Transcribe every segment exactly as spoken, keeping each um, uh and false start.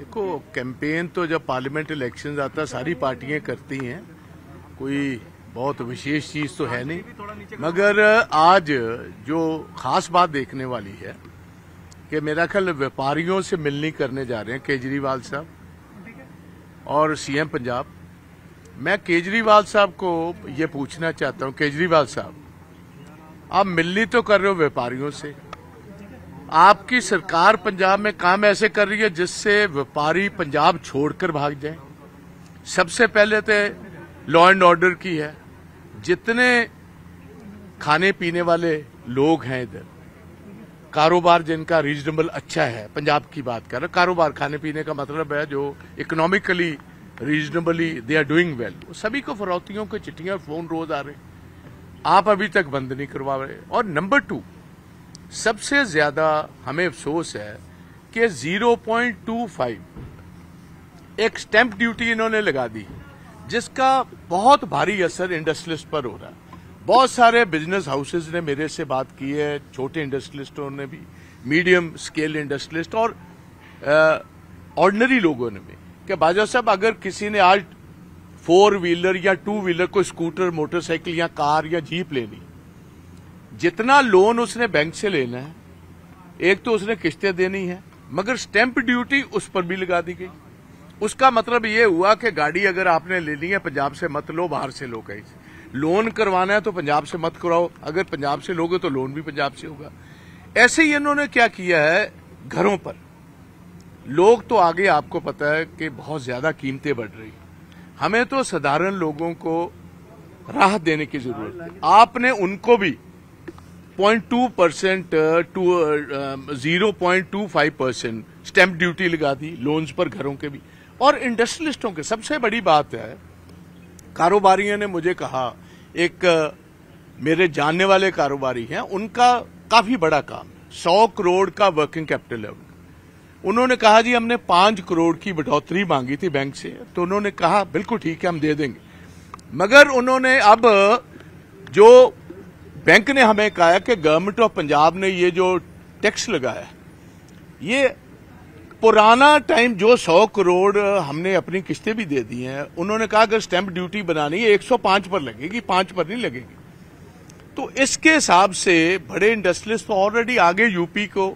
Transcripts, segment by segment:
देखो, कैंपेन तो जब पार्लियामेंट इलेक्शंस आता सारी पार्टियां करती हैं, कोई बहुत विशेष चीज तो है नहीं। मगर आज जो खास बात देखने वाली है कि मेरा ख्याल व्यापारियों से मिलनी करने जा रहे हैं केजरीवाल साहब और सीएम पंजाब। मैं केजरीवाल साहब को ये पूछना चाहता हूं, केजरीवाल साहब आप मिलनी तो कर रहे हो व्यापारियों से, आपकी सरकार पंजाब में काम ऐसे कर रही है जिससे व्यापारी पंजाब छोड़कर भाग जाए। सबसे पहले तो लॉ एंड ऑर्डर की है, जितने खाने पीने वाले लोग हैं इधर, कारोबार जिनका रीजनेबल अच्छा है, पंजाब की बात कर रहा हूं, कारोबार खाने पीने का मतलब है जो economically reasonably they are doing well, सभी को फरौतियों के चिट्ठियां फोन रोज आ रहे, आप अभी तक बंद नहीं करवा रहे। और नंबर टू, सबसे ज्यादा हमें अफसोस है कि ज़ीरो पॉइंट टू फाइव एक स्टैंप ड्यूटी इन्होंने लगा दी, जिसका बहुत भारी असर इंडस्ट्रियलिस्ट पर हो रहा है। बहुत सारे बिजनेस हाउसेज ने मेरे से बात की है, छोटे इंडस्ट्रियलिस्टों ने भी, मीडियम स्केल इंडस्ट्रियलिस्ट और ऑर्डिनरी लोगों ने भी, कि बाजा साहब अगर किसी ने आज फोर व्हीलर या टू व्हीलर कोई स्कूटर, मोटरसाइकिल या कार या जीप लेनी, जितना लोन उसने बैंक से लेना है, एक तो उसने किस्तें देनी है, मगर स्टैंप ड्यूटी उस पर भी लगा दी गई। उसका मतलब ये हुआ कि गाड़ी अगर आपने लेनी है पंजाब से मत लो, बाहर से लो। कहीं से लोन करवाना है तो पंजाब से मत कराओ, अगर पंजाब से लोगे तो लोन भी पंजाब से होगा। ऐसे ही इन्होंने क्या किया है घरों पर। लोग तो आगे आपको पता है कि बहुत ज्यादा कीमतें बढ़ रही, हमें तो साधारण लोगों को राहत देने की जरूरत है। आपने उनको भी point two percent to zero point two five percent stamp duty लगा दी लोन्स पर, घरों के भी और इंडस्ट्रियलिस्टों के। सबसे बड़ी बात है, कारोबारियों ने मुझे कहा, एक मेरे जानने वाले कारोबारी हैं, उनका काफी बड़ा काम है, सौ करोड़ का वर्किंग कैपिटल है। उन्होंने कहा जी हमने पांच करोड़ की बढ़ोतरी मांगी थी बैंक से, तो उन्होंने कहा बिल्कुल ठीक है हम दे देंगे। मगर उन्होंने अब जो बैंक ने हमें कहा कि गवर्नमेंट ऑफ पंजाब ने ये जो टैक्स लगाया, ये पुराना टाइम जो सौ करोड़ हमने अपनी किस्तें भी दे दी हैं, उन्होंने कहा अगर स्टैंप ड्यूटी बनानी है एक सौ पांच पर लगेगी, पांच पर नहीं लगेगी। तो इसके हिसाब से बड़े इंडस्ट्रियलिस्ट तो ऑलरेडी आगे यूपी को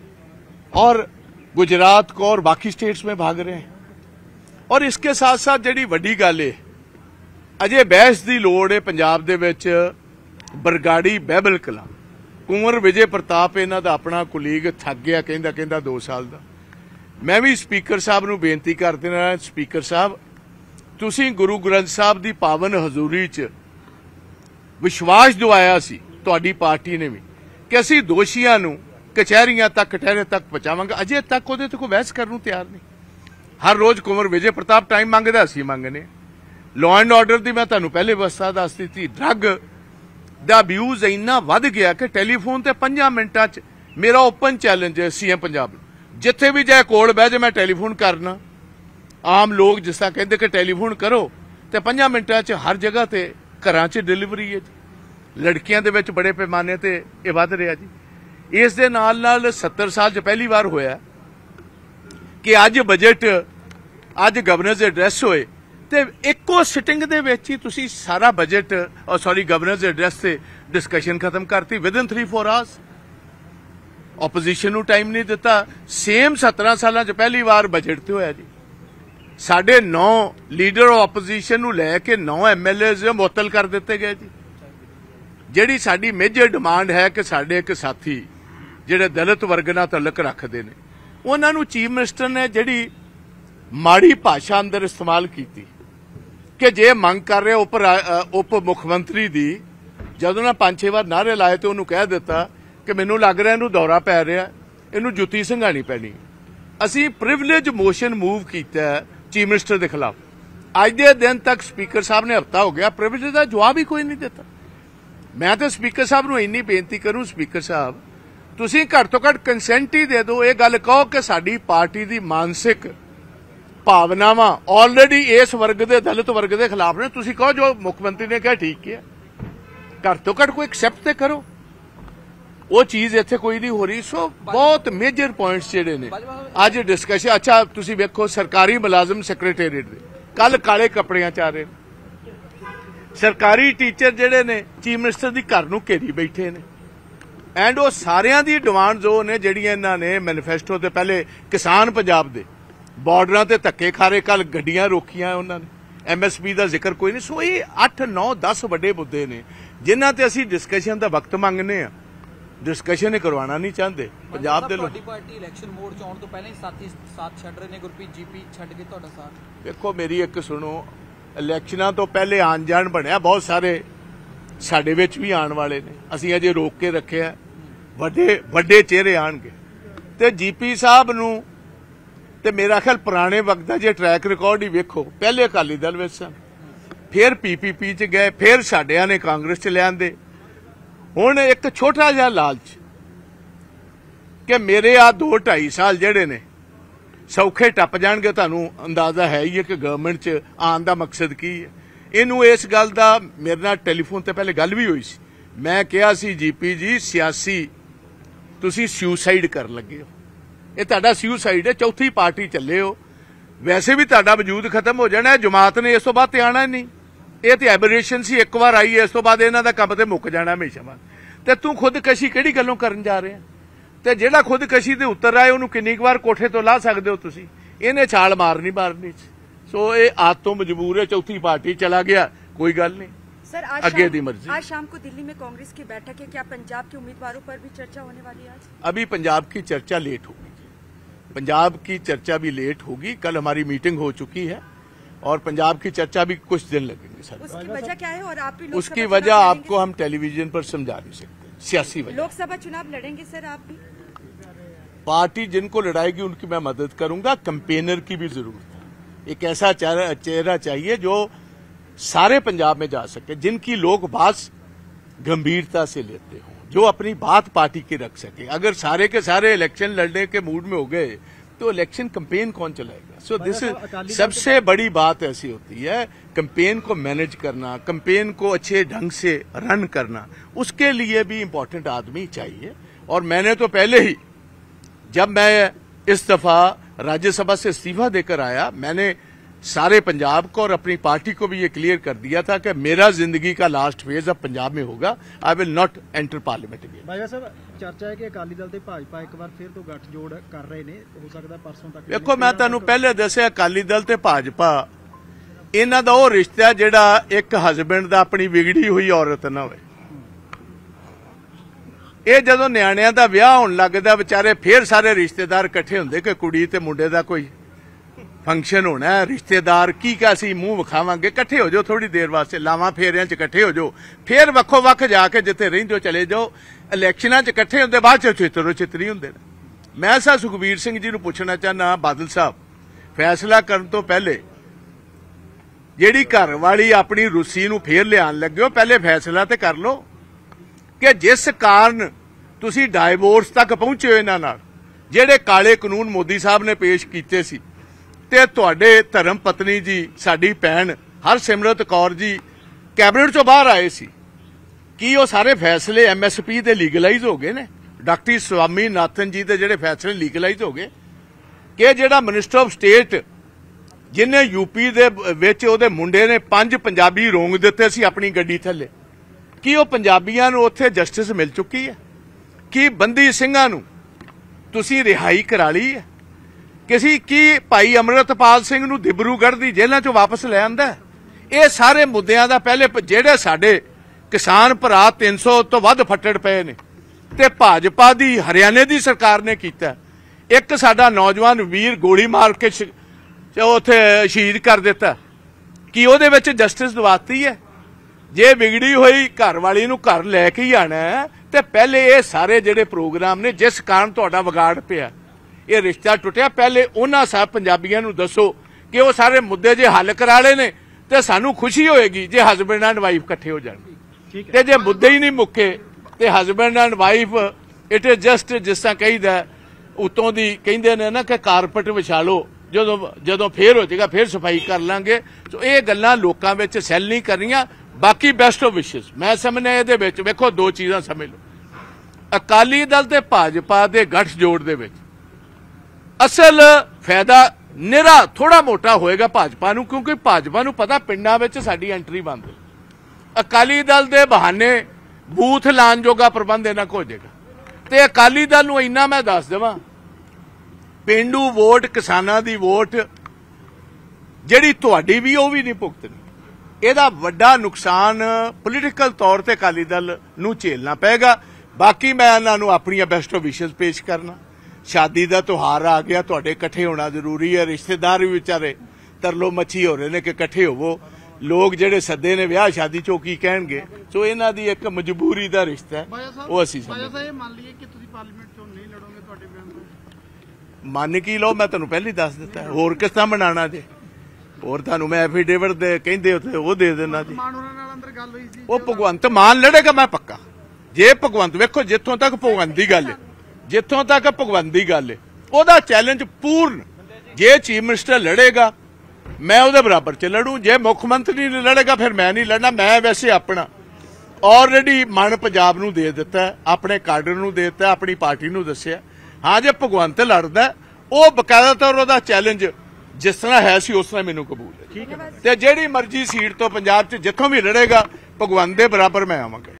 और गुजरात को और बाकी स्टेट्स में भाग रहे हैं। और इसके साथ साथ जिहड़ी वड्डी गल है, अजे बहस की लोड़ है पंजाब दे विच बरगाड़ी बहबल कलां, कुंवर विजय प्रताप इन्हां दा अपना कुलीग थक गया कहंदा कहंदा दो साल दा। मैं भी स्पीकर साहब नूं बेनती कर देना, स्पीकर साहब तुसीं गुरु ग्रंथ साहब दी पावन हजूरी च विश्वास दवाया सी, तुहाडी पार्टी ने भी, कि असीं दोषियां नूं कचहरियां तक कटहरे तक पहुंचावांगे। अजे तक उहदे ते कोई बहस करन नूं तैयार नहीं। हर रोज कुंवर विजय प्रताप टाइम मंगदा, असीं मंगने। लॉ एंड ऑर्डर दी मैं तुहानूं पहले व्यवस्था दस दित्ती। ड्रग दा अब्यूज इन्ना वध गया कि टैलीफोन ते पंजा मिंटां च, मेरा ओपन चैलेंज है सीएम पंजाब नूं, जिथे भी जाए कोल बह जाए मैं टैलीफोन करना। आम लोग जिस तरह कहते कि टैलीफोन करो तो पंजा मिंटां च हर जगह ते घरां च डिलीवरी है जी। लड़कियां दे विच बड़े पैमाने ते इह वध रिहा जी। इस दे नाल नाल सत्तर साल च पहली बार होया कि अज बजट, अज गवर्नर्स एड्रैस होए ते इक्को सिटिंग दे विच ही तुसीं सारा बजट और सॉरी गवर्नर्स एड्रैस से डिस्कशन खत्म करती within three four hours. Opposition नूं टाइम नहीं दिता। सेम सत्रह साल च पहली बार बजट ते होया जी। साढ़े नौ लीडर ओपोजिशन नूं लैके नौ एम एल ए मुअत्तल कर दिते गए जी। जिहड़ी साडी मेजर डिमांड है कि साडे एक साथी जिहड़े दलित वर्ग नाल तलक रखते हैं, उन्हां नूं चीफ मिनिस्टर ने जिहड़ी माड़ी भाषा अंदर इस्तेमाल की कि जे मंग कर रहे उप उप मुख्यमंत्री दी, जदों ना पांच छे बार नारे लाए तो उन्होंने कह दिता कि मैनूं लग रहा इहनूं दौरा पै रहा, इहनूं जुत्ती संघाणी पैनी। असीं प्रिविलेज मोशन मूव कीता चीफ मिनिस्टर के खिलाफ। अज के दिन तक स्पीकर साहब ने हफ्ता हो गया, प्रिविलेज का जवाब ही कोई नहीं दिता। मैं तो स्पीकर साहब नूं इन्नी बेनती करूं, स्पीकर साहब तुसीं घट तो घट कंसेंट ही दे दो। ये गल कहो कि साडी पार्टी की मानसिक भावनावां ऑलरेडी इस वर्ग के दलित वर्ग के खिलाफ ने। तुसीं कहो जो मुख्यमंत्री ने कहा ठीक है, घट तो घट कोई एक्सेप्ट तो करो। वो चीज़ इत्थे कोई नहीं हो रही। सो बहुत मेजर पॉइंट्स जिहड़े ने अज डिस्कशन। अच्छा तुसीं वेखो सरकारी मुलाजम सैक्रेटेरिएट दे कल काले कपड़ियां च आ रहे ने, सरकारी टीचर जिहड़े ने चीफ मिनिस्टर दी घर नूं घेरी बैठे ने एंड वो सारियां दी डिमांड जो ने जिहड़ियां इन्हां ने मैनीफेस्टो ते पहले किसान पंजाब दे बॉर्डरां ते धक्के खारे, कल गड्डियां रोकियां उन्हां ने, एम एस पी का जिक्र कोई नहीं। सो ये अठ नौ दस वड्डे मुद्दे ने जिन्हां ते असीं डिस्कशन का वक्त मंगने आ, डिस्कशन करवाना नहीं चाहते पंजाब दे लोग। पार्टी इलैक्शन मोड च आउण तो पहले साथी साथ छड्ड रहे ने, गुरप्रीत जीपी छड्ड के तुहाडा साथ। देखो मेरी एक सुनो, इलैक्शनां तो पहले आन जान बनया बहुत सारे साडे विच भी आने वाले ने, असीं अजे रोक के रखे है, वड्डे वड्डे चेहरे आणगे। ते जीपी साहब नूं ते मेरा ख्याल पुराने वक्त का जे ट्रैक रिकॉर्ड ही वेखो, पहले अकाली दल विच सन, फिर पीपीपी च गए, फिर साडियां ने कांग्रेस च लिआंदे। हुण एक छोटा जिहा लालच कि मेरे आ दो ढाई साल जिहड़े ने सौखे टप जाणगे, तुहानूं अंदाजा है ही है कि गवर्नमेंट च आउण दा मकसद की है। इनू इस गल दा मेरे नाल टैलीफोन ते पहले गल भी हुई सी, मैं कहा सी जीपी जी सियासी तुसीं सुसाइड कर लगे हो, ये तुहाडा सुसाइड है, चौथी पार्टी चले हो, वैसे भी तुहाडा वजूद खत्म हो जाना है, जमात ने इस तो बाद ते आना ही नहीं, ये तो एबरेशन सी, एक बार आई है इस तो बाद इन्हां दा काम ते मुक जाना हमेशा बाद। ते तू खुदकशी किहड़ी गल्लों करन जा रहे हैं, ते जिहड़ा खुदकशी दे उत्तर आए उन्होंने किन्नी बार कोठे तो ला सकते हो तुसीं, इन्हें छाल मारनी मारनी। सो ये आज तो मजबूर है, चौथी पार्टी चला गया, कोई गल नहीं सर। आज आगे शाम, दी मर्जी। आज शाम को दिल्ली में कांग्रेस की बैठक है, क्या पंजाब के उम्मीदवारों पर भी चर्चा होने वाली है आज? अभी पंजाब की चर्चा लेट होगी, पंजाब की चर्चा भी लेट होगी। कल हमारी मीटिंग हो चुकी है और पंजाब की चर्चा भी कुछ दिन लगेंगे सर। उसकी वजह क्या है और आप भी उसकी वजह आपको हम टेलीविजन पर समझा नहीं सकते, सियासी वजह। लोकसभा चुनाव लड़ेंगे सर आप भी? पार्टी जिनको लड़ाएगी उनकी मैं मदद करूंगा, कंपेनर की भी जरूरत है। एक ऐसा चेहरा चाहिए जो सारे पंजाब में जा सके, जिनकी लोग बात गंभीरता से लेते हों, जो अपनी बात पार्टी की रख सके। अगर सारे के सारे इलेक्शन लड़ने के मूड में हो गए तो इलेक्शन कैंपेन कौन चलाएगा? सो दिस सबसे बड़ी बात ऐसी होती है, कैंपेन को मैनेज करना, कैंपेन को अच्छे ढंग से रन करना, उसके लिए भी इम्पोर्टेंट आदमी चाहिए। और मैंने तो पहले ही, जब मैं इस दफा राज्यसभा से इस्तीफा देकर आया, मैंने सारे पंजाब को और अपनी पार्टी को भी ये क्लियर कर दिया था कि मेरा जिंदगी का लास्ट फेज अब पंजाब में होगा, I will not enter parliament again. भाई साहब चर्चा है कि अकाली दल ते भाजपा एक बार फिर तो गठजोड़ कर रहे ने, हो सकता परसों तक। देखो मैं तुहानूं पहले दस्सिया, अकाली दल ते भाजपा इन्हां दा ओह रिश्ता जिहड़ा एक हसबैंड दा अपनी विगड़ी हुई औरत ना होवे। ਇਹ ਜਦੋਂ ਨਿਆਣਿਆਂ ਦਾ ਵਿਆਹ ਹੋਣ ਲੱਗਦਾ ਵਿਚਾਰੇ ਫੇਰ ਸਾਰੇ ਰਿਸ਼ਤੇਦਾਰ ਇਕੱਠੇ ਹੁੰਦੇ ਕਿ ਕੁੜੀ ਤੇ ਮੁੰਡੇ ਦਾ ਕੋਈ फंक्शन होना है, रिश्तेदार की का सी मुंह विखावांगे, इकट्ठे हो जाओ थोड़ी देर वास्ते, लावां फेरियां च इकट्ठे हो जाओ, फिर वक्खो वक्ख जाके जिथे रहिंदे हो चले जाओ। इलैक्शनां च इकट्ठे हुंदे बाद च चित्तरो चित्तरी हुंदे ने। मैं सा सुखबीर सिंह जी नूं पुछना चाहना, बादल साहब फैसला करन तो पहले जिहड़ी घर वाली अपनी रुसी नूं फेर लिआण लगे हो, पहले फैसला ते कर लो कि जिस कारण तुसीं डाइवोर्स तक पहुंचे हो इन्हां नाल, जिहड़े काले कानून मोदी साहब ने पेश कीते सी, ते तुहाडे धर्म पत्नी जी साडी भैन हरसिमरत कौर जी कैबिनेट चों बाहर आए सी, की वो सारे फैसले एम एस पी दे लीगलाइज हो गए ने? डॉक्टर स्वामीनाथन जी दे जिहड़े फैसले लीगलाइज हो गए कि जिहड़ा मिनिस्टर ऑफ स्टेट जिन्हें यूपी दे विच उहदे मुंडे ने पंज पंजाबी रोंग दिते सी अपनी गड्डी थल्ले, की वो पंजाबियां नूं उत्थे जस्टिस मिल चुकी है? की बंदी ਸਿੰਘਾਂ नूं तुसीं रिहाई करा ली है? किसी की भाई अमृतपाल सिंह नूं दिब्रूगढ़ दी जेलां चों वापस लै आंदा? ये सारे मुद्दिआं दा पहले जिहड़े साडे किसान भरा तीन सौ तो वध फट्टड़ पए ने ते भाजपा दी हरियाणे दी सरकार ने कीता। एक साडा नौजवान वीर गोली मार के उत्थे शहीद कर दिता, कि उहदे विच जस्टिस दवाती है? जे बिगड़ी हुई घर वाली नूं घर लैके ही आना है ते पहले ये सारे जिहड़े प्रोग्राम ने जिस कारण तुहाडा विगाड़ पिया, ये रिश्ता टुटिया, पहले उन्हां साहब पंजाबियां नूं दसो कि वो सारे मुद्दे जे हल करा ले ने ते सानू खुशी होएगी जे हसबैंड एंड वाइफ इकट्ठे हो जाणगे। ते जे मुद्दे ही नहीं मुक्के ते husband and wife it is just जिस तरह कहीदा उतों दी कहिंदे ने ना कि कारपेट विछा लो, जदों जदों फेर हो जाएगा फिर सफाई कर लांगे। तो ये गल्लां लोकां विच सैल नहीं करनियां। बाकी बेस्ट ऑफ विशेस मैं समझना इहदे विच वेखो दो चीज़ां समझ लो, ਅਕਾਲੀ ਦਲ ਤੇ ਭਾਜਪਾ ਦੇ ਗੱਠਜੋੜ ਦੇ ਵਿੱਚ ਅਸਲ ਫਾਇਦਾ ਨਿਰਾ ਥੋੜਾ ਮੋਟਾ ਹੋਏਗਾ ਭਾਜਪਾ ਨੂੰ, ਕਿਉਂਕਿ ਭਾਜਪਾ ਨੂੰ ਪਤਾ ਪਿੰਡਾਂ ਵਿੱਚ ਸਾਡੀ ਐਂਟਰੀ ਬੰਦ ਹੈ। ਅਕਾਲੀ ਦਲ ਦੇ ਬਹਾਨੇ ਬੂਥ ਲਾਣ ਜੋਗਾ ਪ੍ਰਬੰਧ ਇਹਨਾਂ ਕੋ ਹੋ ਜਾਏਗਾ। ਤੇ ਅਕਾਲੀ ਦਲ ਨੂੰ ਇੰਨਾ ਮੈਂ ਦੱਸ ਦੇਵਾਂ, ਪਿੰਡੂ ਵੋਟ, ਕਿਸਾਨਾਂ ਦੀ ਵੋਟ ਜਿਹੜੀ ਤੁਹਾਡੀ ਵੀ ਉਹ ਵੀ ਨਹੀਂ ਭੁਗਤਣੀ। ਇਹਦਾ ਵੱਡਾ ਨੁਕਸਾਨ ਪੋਲੀਟੀਕਲ ਤੌਰ ਤੇ ਅਕਾਲੀ ਦਲ ਨੂੰ ਝੇਲਣਾ ਪਏਗਾ। ਬਾਕੀ ਮੈਂ ਇਹਨਾਂ ਨੂੰ ਆਪਣੀਆਂ ਬੈਸਟ ਵਿਸ਼ੇਸ ਪੇਸ਼ ਕਰਨਾ। ਸ਼ਾਦੀ ਦਾ ਤਿਉਹਾਰ ਆ ਗਿਆ, ਤੁਹਾਡੇ ਇਕੱਠੇ ਹੋਣਾ ਜ਼ਰੂਰੀ ਹੈ। ਰਿਸ਼ਤੇਦਾਰ ਵੀ ਵਿਚਾਰੇ ਤਰਲੋ ਮੱਛੀ ਹੋ ਰਹੇ ਨੇ ਕਿ ਇਕੱਠੇ ਹੋਵੋ। ਲੋਕ ਜਿਹੜੇ ਸੱਦੇ ਨੇ ਵਿਆਹ ਸ਼ਾਦੀ ਚੋਂ ਕੀ ਕਹਿਣਗੇ। ਸੋ ਇਹਨਾਂ ਦੀ ਇੱਕ ਮਜਬੂਰੀ ਦਾ ਰਿਸ਼ਤਾ ਹੈ, ਉਹ ਅਸੀਂ ਸਮਝਦੇ। ਇਹ ਮੰਨ ਲਈਏ ਕਿ ਤੁਸੀਂ ਪਾਰਲੀਮੈਂਟ ਚੋਂ ਨਹੀਂ ਲੜੋਗੇ, ਤੁਹਾਡੇ ਬਿਆਨ ਤੋਂ ਮੰਨ ਕੀ ਲਓ, ਮੈਂ ਤੁਹਾਨੂੰ ਪਹਿਲਾਂ ਹੀ ਦੱਸ ਦਿੱਤਾ। ਹੋਰ ਕਿਸ ਤਰ੍ਹਾਂ ਬਣਾਉਣਾ ਜੇ? ਹੋਰ ਤੁਹਾਨੂੰ ਮੈਂ ਐਫੀਡੇਵਿਟ ਦੇ ਕਹਿੰਦੇ ਉੱਥੇ ਉਹ ਦੇ ਦੇਣਾ ਜੀ। ਮਾਨ ਹੋਰਾਂ ਨਾਲ ਅੰਦਰ ਗੱਲ ਹੋਈ ਸੀ, ਉਹ ਭਗਵੰਤ ਮਾਨ ਲੜੇਗਾ, ਮੈਂ ਪੱਕਾ। ਜੇ ਭਗਵੰਤ ਵੇਖੋ, ਜਿੱਥੋਂ ਤੱਕ ਭਗਵੰਤ ਦੀ ਗੱਲ ਹੈ, ਜਿੱਥੋਂ ਤੱਕ ਭਗਵੰਤ ਦੀ ਗੱਲ ਹੈ, ਉਹਦਾ ਚੈਲੰਜ ਪੂਰਨ। ਜੇ ਚੀਫ ਮਿਨਿਸਟਰ ਲੜੇਗਾ ਮੈਂ ਉਹਦੇ ਬਰਾਬਰ ਚ ਲੜੂ। ਜੇ ਮੁੱਖ ਮੰਤਰੀ ਨਹੀਂ ਲੜੇਗਾ ਫਿਰ ਮੈਂ ਨਹੀਂ ਲੜਨਾ। ਮੈਂ ਵੈਸੇ ਆਪਣਾ ਆਲਰੇਡੀ ਮਨ ਪੰਜਾਬ ਨੂੰ ਦੇ ਦਿੱਤਾ, ਆਪਣੇ ਕਾਡਰ ਨੂੰ ਦੇ ਦਿੱਤਾ, ਆਪਣੀ ਪਾਰਟੀ ਨੂੰ ਦੱਸਿਆ। ਹਾਂ, ਜੇ ਭਗਵੰਤ ਲੜਦਾ ਉਹ ਬਕਾਇਦਾ ਤੌਰ ਉਹਦਾ ਚੈਲੰਜ ਜਿਸ ਤਰ੍ਹਾਂ ਹੈ ਸੀ ਉਸ ਤਰ੍ਹਾਂ ਮੈਨੂੰ ਕਬੂਲ ਹੈ। ਤੇ ਜਿਹੜੀ ਮਰਜ਼ੀ ਸੀਟ ਤੋਂ ਪੰਜਾਬ 'ਚ ਜਿੱਥੋਂ ਵੀ ਲੜੇਗਾ ਭਗਵੰਤ ਦੇ ਬਰਾਬਰ ਮੈਂ ਆਵਾਂਗਾ।